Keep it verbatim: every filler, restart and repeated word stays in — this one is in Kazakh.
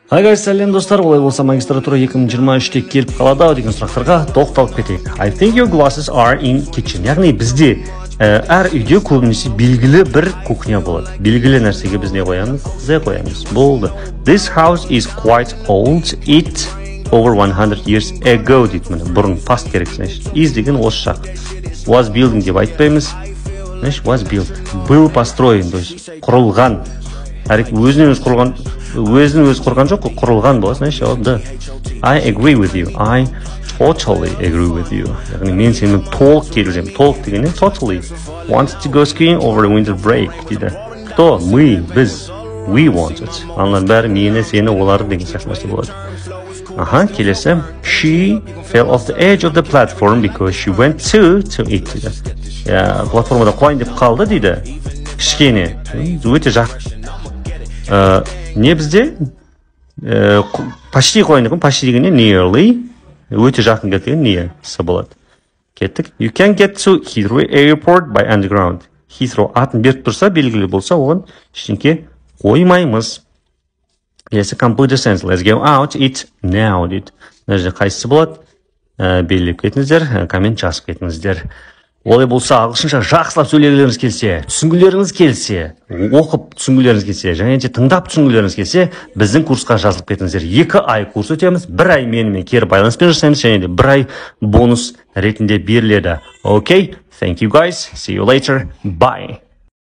Ағай, сәлем достар, олай болса магистратура екі мың жиырма үште келіп қалады ау деген сұрақтарға тоқталып кетейік. I think your glasses are in kitchen. Яғни бізде әр үйде көбінесе белгілі бір кухня болады. Белгілі нәрсеге біз не қоямыз? Зе қоямыз. Болды. This house is quite old. It over one hundred years ago дейді міне. Бұрын past керек, значит. Is деген осы шақ. Was building деп айтпаймыз. Значит, was built. Был построен, то есть құрылған. Әрек өзінен өз құрылған, өзінен өз құрған жоқ, құрылған болады, значит, жауап I agree with you. I totally agree with you. Яғни мен сенімен толық келісемін. Толық деген не? Totally. Wants to go skiing over the winter break дейді. Кто? Мы, біз. We wanted. Аналар бәрі мені, сені, оларды деген сияқты нәрсе болады. Аха, келесі. She fell off the edge of the platform because she went too to it дейді. Платформада құлайын деп қалды дейді. Кішкене. Өте жақ. Не бізде? Почти қойын деп, почти дегенде nearly. Өте жақын кеткен near сы болады. Кеттік. You can get to Heathrow Airport by underground. Heathrow атын беріп тұрса, белгілі болса, оған ештеңке қоймаймыз. Yes, computer sense. Let's go out it now дейді. Нәрже қайсысы болады? Белгілеп кетіңіздер, коммент жазып кетіңіздер. Олай болса, ағылшынша жақсылап сөйлегілеріңіз келсе, түсінгілеріңіз келсе, оқып түсінгілеріңіз келсе, және де тыңдап түсінгілеріңіз келсе, біздің курсқа жазылып кетіңіздер. Екі ай курс өтеміз, бір ай менімен кері байланыспен жасаймыз, және де бір ай бонус ретінде беріледі. Окей, thank you guys, see you later, bye.